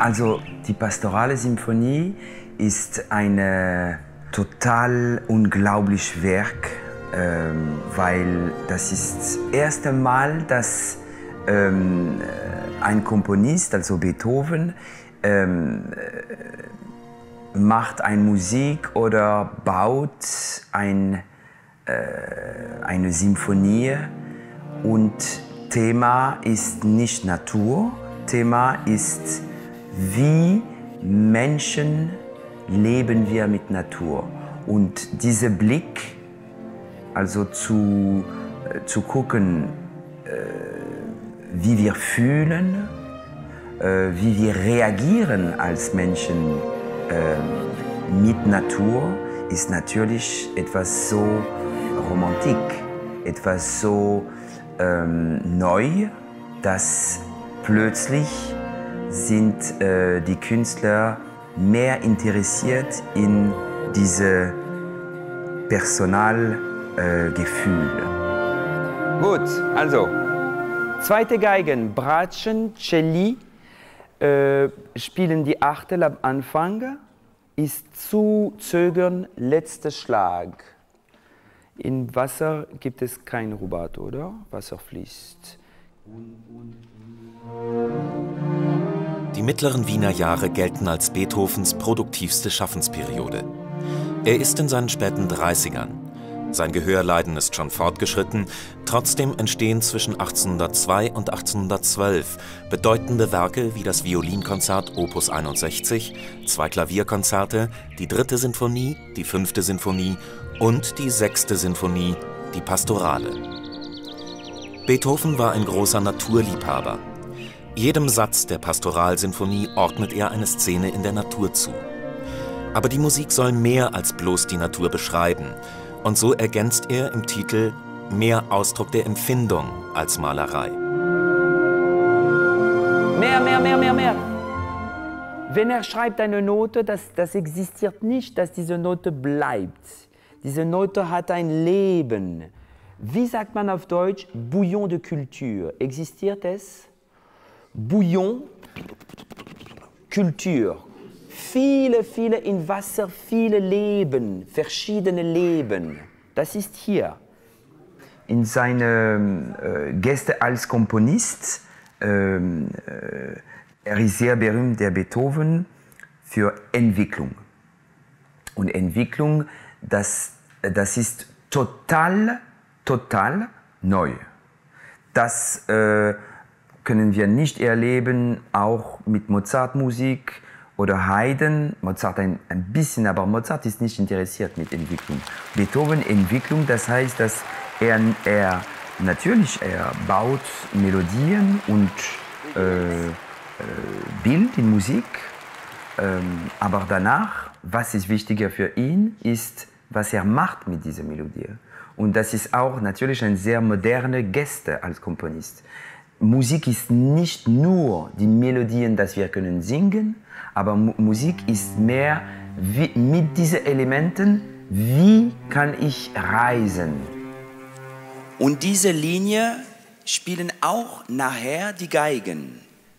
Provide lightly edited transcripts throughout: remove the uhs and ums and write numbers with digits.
Also die Pastorale Symphonie ist ein total unglaubliches Werk, weil das ist das erste Mal, dass ein Komponist, also Beethoven, macht eine Musik oder baut eine Symphonie und Thema ist nicht Natur, Thema ist, wie Menschen leben wir mit Natur. Und dieser Blick, also zu gucken, wie wir fühlen, wie wir reagieren als Menschen mit Natur, ist natürlich etwas so romantik, etwas so neu, dass plötzlich sind die Künstler mehr interessiert in diese Personalgefühl. Gut, also zweite Geigen, Bratsche, Celli, spielen die Achtel am Anfang, ist zu zögern, letzter Schlag. Im Wasser gibt es kein Rubato, oder? Wasser fließt. Die mittleren Wiener Jahre gelten als Beethovens produktivste Schaffensperiode. Er ist in seinen späten 30ern. Sein Gehörleiden ist schon fortgeschritten, trotzdem entstehen zwischen 1802 und 1812 bedeutende Werke wie das Violinkonzert Opus 61, 2 Klavierkonzerte, die 3. Sinfonie, die 5. Sinfonie und die 6. Sinfonie, die Pastorale. Beethoven war ein großer Naturliebhaber. Jedem Satz der Pastoralsinfonie ordnet er eine Szene in der Natur zu. Aber die Musik soll mehr als bloß die Natur beschreiben. Und so ergänzt er im Titel mehr Ausdruck der Empfindung als Malerei. Mehr. Wenn er schreibt eine Note, das existiert nicht, dass diese Note bleibt. Diese Note hat ein Leben. Wie sagt man auf Deutsch? Bouillon de culture. Existiert es? Bouillon, Kultur. Viele in Wasser, viele Leben, verschiedene Leben. Das ist hier. In seinen Gästen als Komponist, er ist sehr berühmt, der Beethoven, für Entwicklung. Und Entwicklung, das ist total neu. Das können wir nicht erleben, auch mit Mozart-Musik oder Haydn. Mozart ein bisschen, aber Mozart ist nicht interessiert mit Entwicklung. Beethoven Entwicklung, das heißt, dass er baut Melodien und Bild in Musik, aber danach, was ist wichtiger für ihn, ist, was er macht mit dieser Melodie. Und das ist auch natürlich ein sehr moderner Geste als Komponist. Musik ist nicht nur die Melodien, dass wir können singen, aber Musik ist mehr mit diesen Elementen, wie kann ich reisen. Und diese Linie spielen auch nachher die Geigen.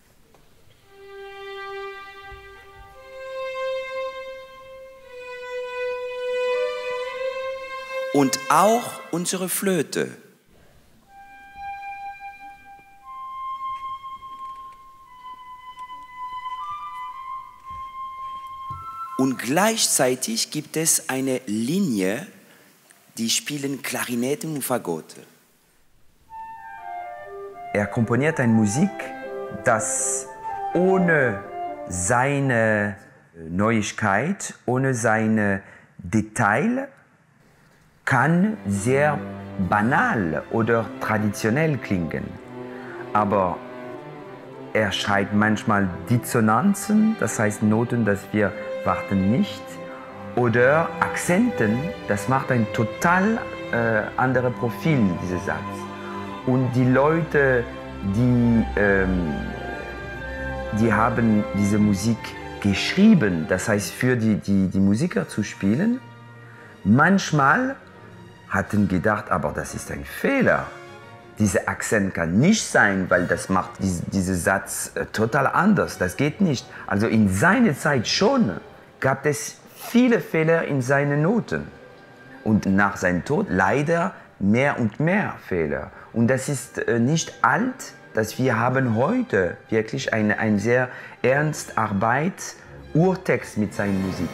Und auch unsere Flöte. Und gleichzeitig gibt es eine Linie, die spielen Klarinetten und Fagotte. Er komponiert eine Musik, das ohne seine Neuigkeit, ohne seine Detail, kann sehr banal oder traditionell klingen. Aber er schreibt manchmal Dissonanzen, das heißt Noten, dass wir warten nicht, oder Akzenten, das macht ein total anderes Profil, dieser Satz. Und die Leute, die haben diese Musik geschrieben, das heißt für die Musiker zu spielen, manchmal hatten gedacht, aber das ist ein Fehler. Dieser Akzent kann nicht sein, weil das macht diesen Satz total anders. Das geht nicht. Also in seiner Zeit schon gab es viele Fehler in seinen Noten. Und nach seinem Tod leider mehr und mehr Fehler. Und das ist nicht alt, dass wir haben heute wirklich eine sehr ernste Arbeit, Urtext mit seiner Musik.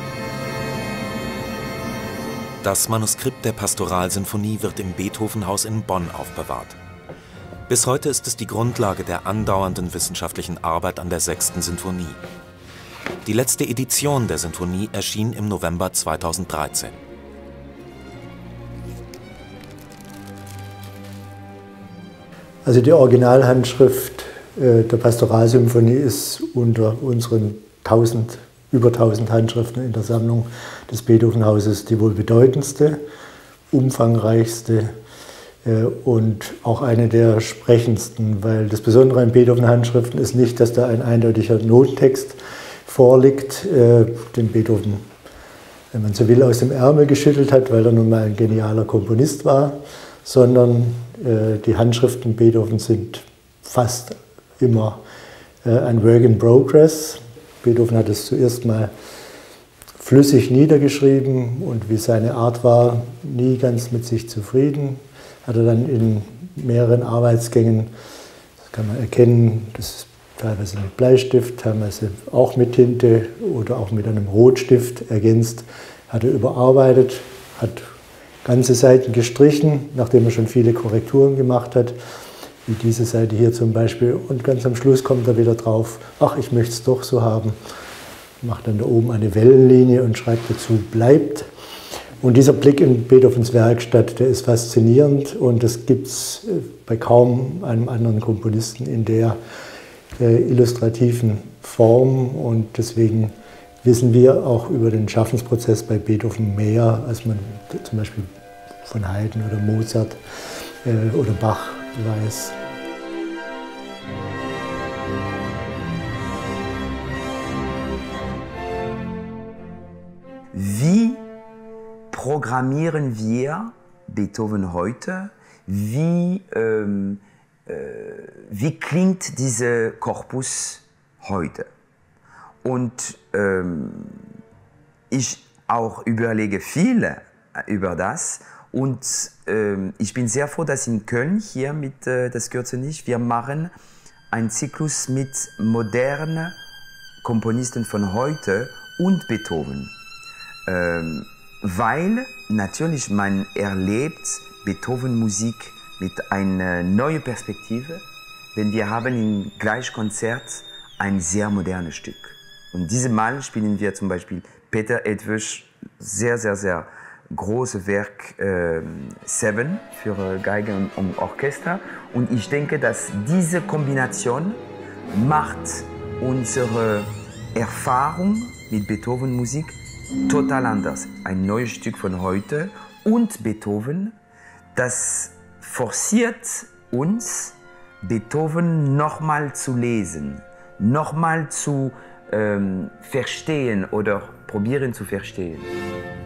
Das Manuskript der Pastoralsinfonie wird im Beethoven-Haus in Bonn aufbewahrt. Bis heute ist es die Grundlage der andauernden wissenschaftlichen Arbeit an der 6. Sinfonie. Die letzte Edition der Sinfonie erschien im November 2013. Also die Originalhandschrift der Pastoralsymphonie ist unter unseren über 1000 Handschriften in der Sammlung des Beethoven-Hauses die wohl bedeutendste, umfangreichste und auch eine der sprechendsten, weil das Besondere an Beethoven-Handschriften ist nicht, dass da ein eindeutiger Notentext vorliegt, den Beethoven, wenn man so will, aus dem Ärmel geschüttelt hat, weil er nun mal ein genialer Komponist war, sondern die Handschriften Beethovens sind fast immer ein Work in Progress. Beethoven hat es zuerst mal flüssig niedergeschrieben und wie seine Art war, nie ganz mit sich zufrieden. Hat er dann in mehreren Arbeitsgängen, das kann man erkennen, das ist teilweise mit Bleistift, teilweise auch mit Tinte oder auch mit einem Rotstift ergänzt, hat er überarbeitet, hat ganze Seiten gestrichen, nachdem er schon viele Korrekturen gemacht hat, wie diese Seite hier zum Beispiel. Und ganz am Schluss kommt er wieder drauf, ach, ich möchte es doch so haben. Macht dann da oben eine Wellenlinie und schreibt dazu, bleibt. Und dieser Blick in Beethovens Werkstatt, der ist faszinierend und das gibt es bei kaum einem anderen Komponisten in der illustrativen Form. Und deswegen wissen wir auch über den Schaffensprozess bei Beethoven mehr, als man zum Beispiel von Haydn oder Mozart oder Bach weiß. Wie programmieren wir Beethoven heute? Wie klingt dieser Korpus heute? Und ich auch überlege viel über das. Und ich bin sehr froh, dass in Köln hier mit Das gehört so nicht, wir machen einen Zyklus mit modernen Komponisten von heute und Beethoven. Weil natürlich man erlebt Beethoven-Musik mit einer neuen Perspektive, denn wir haben im Gleichkonzert ein sehr modernes Stück. Und dieses Mal spielen wir zum Beispiel Peter Edwisch sehr große Werk 7 für Geige und Orchester. Und ich denke, dass diese Kombination macht unsere Erfahrung mit Beethoven-Musik total anders. Ein neues Stück von heute und Beethoven, das forciert uns, Beethoven nochmal zu lesen, nochmal zu verstehen oder probieren zu verstehen.